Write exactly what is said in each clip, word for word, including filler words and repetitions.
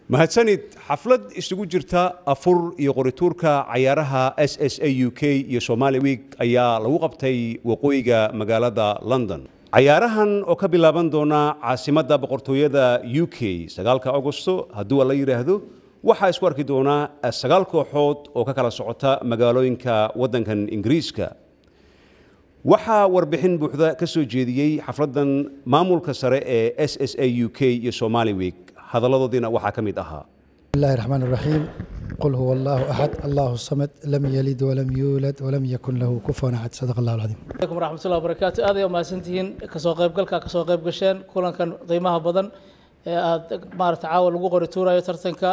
mahadsanid xaflad isugu jirta afur iyo qorituurka cayaaraha S S A U K iyo Somali Week ayaa lagu qabtay waqooyiga magaalada London. Cayaarahan oo ka bilaaban doona caasimadda boqortooyada U K sagaalka Agoosto hadduu la yiraahdo waxa isku arki doona sagaal kooxood oo ka kala socota magaalooyinka wadankan Ingiriiska. waxa warbixin buuxda ka soo jeediyay xafladan maamulka sare ee S S A U K iyo Somali Week. hadaladoodina waxa kamid ahaa bismillahir rahmanir rahim qul huwallahu ahad allahu samad lam yalid wa lam yulad wa lam yakun lahu kufuwan ahad sadaqallahu alazim alaykum warahmatullahi wabarakatuh aad iyo maasantihiin ka soo qayb galka ka soo qayb gasheen kulankan qiimaha badan ee aad maarta caawa lagu qori tuurayo tartanka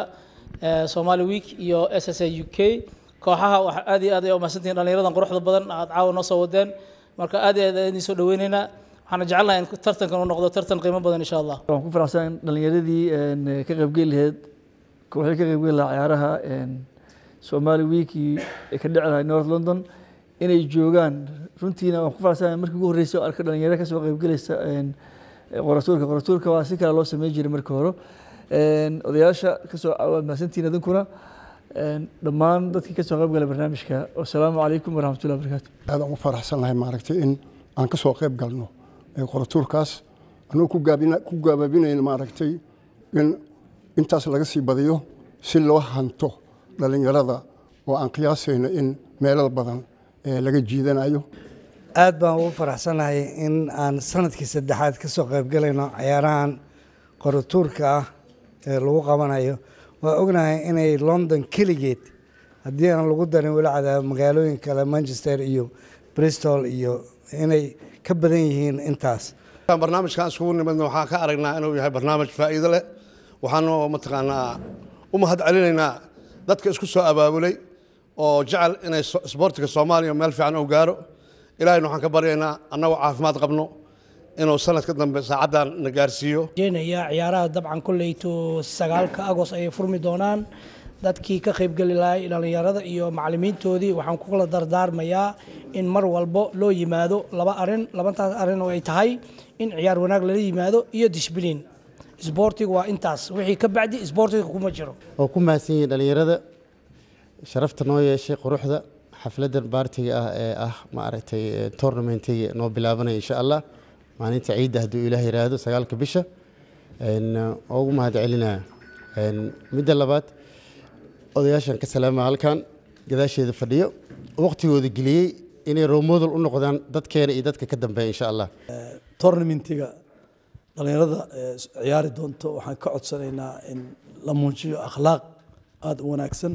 Somali Week iyo S S A U K kooxaha waxa aad iyo aad ay maasantihiin dhalinyaradan quruxda badan aad caawa noo soo wadeen marka aad iyo aad idin soo dhaweynayna waxaan jeclahay in tartankan uu noqdo tartan qiimo badan insha Allah waxaan ku faraxsan dhalinyaradii ee ka qayb gelayd kooxda ka qayb galay ciyaaraha ee Somali Week ee ka dhacay North London inay joogaan runtiina waxaan ku faraxsan markii ugu horeysay oo arka dhalinyarada ka soo qayb galaysa ee qoratuurka qoratuurka waa si kala loo sameeyay jiray markii hore ee odayaasha ka soo maasantiin idinkuna ee dhammaan dadkii ka soo qayb galay barnaamijka assalaamu calaykum waraxmatullaahi wabarakaatuh aad ugu faraxsanahay maaragtay in aan ka soo qayb galno ee qoratuurkaas anuu ku gaabina ku gaababinayna maaragtay in intaas laga sii badiyo si loo hanto dhalinyarada oo aan qiyaasayno in meelal badan ee laga jiidanayo aad baan ugu faraxsanahay in aan sanadkii saddexaad ka soo qayb galayno ciyaarahan qoratuurka ah ee lagu qabanayo waa ognahay inay London kaligeed haddii aan lagu darin wali cadaab magaalooyin kale Manchester iyo Bristol iyo inay ka badan yihiin intaas barnaamijkan isugu nimadna waxaan ka aragnaa inuu yahay barnaamij faa'iido leh waxaan mataqaanaa u mahad celinaynaa dadka isku soo abaabulay oo jecel inay isboortiga Soomaaliya meel fiican u gaaro ilaahayna waxaan ka baryaynaa annagoo caafimaad qabno inuu sanadka dambe saacadan na gaarsiiyo jeenaya ciyaaraha dabcan kuleyto sagaalka Agost ay furmi doonaan dadkii ka qayb gali lahay dhalinyarada iyo macallimiintoodii waxaan ku kala dardaarmayaa in mar walba loo yimaado laba arin labantaas arin oo ay tahay in ciyaar wanaag la yimaado iyo discipline isboortigu waa intaas wixii ka bacdi isboortiga kuma jiro oo ku maasanyiin dhalinyarada sharafta noo yeeshay quruxda xafladan baartiga ah ee ah ma aragtay tournamentiga noo bilaabanay insha Allah maalinta ciid hadduu Ilaahay yiraahdo sagaalka bisha een ugu mahad celinaa een midda labaad odayaashan ka salaama halkan gadaasheeda fadhiyo waqtigooda geliyay inay role model u noqdaan dadkeena iyo dadka ka dambeeya insha Allah tournamentiga dhalinyarada ciyaari doonto waxaan ka codsanaynaa in la muujiyo akhlaaq aad u wanaagsan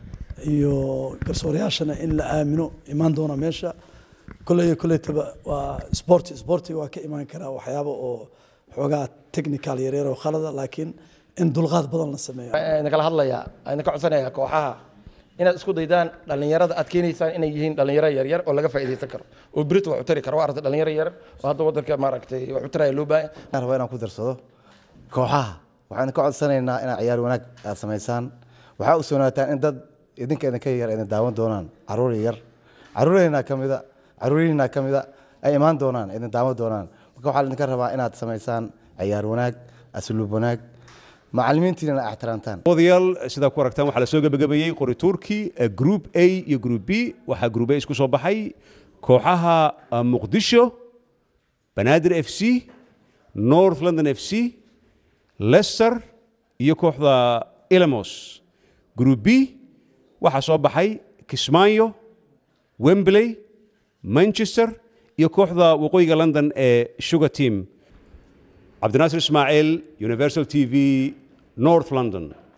iyo garsoorayaashana in la aamino imaan doona meesha kulay kulaytaba waa sport sportiga waa ka imaan karaa waxyaabo oo xogaa technical yareer oo khalada laakiin in dulqaad badan la sameeyo ayna kala hadlayaa ayna ka codsanayaa kooxaha inaad isku daydaan dhalinyarada aad keenaysaan inay yihiin dhalinyaro yar yar oo laga faa'iideysan karo oo Brit wax u tari karo waa arday dhalinyaro yar oo hadda wadanka maaragtay wax u taray loo baahan aan rabaa inaan ku darsado kooxaha waxaan ka codsanaynaa in ciyaar wanaag aad sameysaan waxa u soonaataan in dad idinka idinka yar idin daawan doonaan caruur yar caruurina kamida caruurina kamida ay imaan doonaan idin daawan doonaan marka waxa la idinka rabaa inaad sameysaan ciyaar wanaag asluub wanaag macallimiintiina ixtiraamtaan odayaal sida ku aragtaan waxa la soo gabagabeeyay qorituurkii group A iyo group B waxa group A isku soo baxay kooxaha Muqdisho Banaadir F C North London F C Leicester iyo kooxda Elamos group B waxa soo baxay Kismaayo Wembley Manchester iyo kooxda waqooyiga London ee Sugar Team عبد الناصر إسماعيل Universal T V North London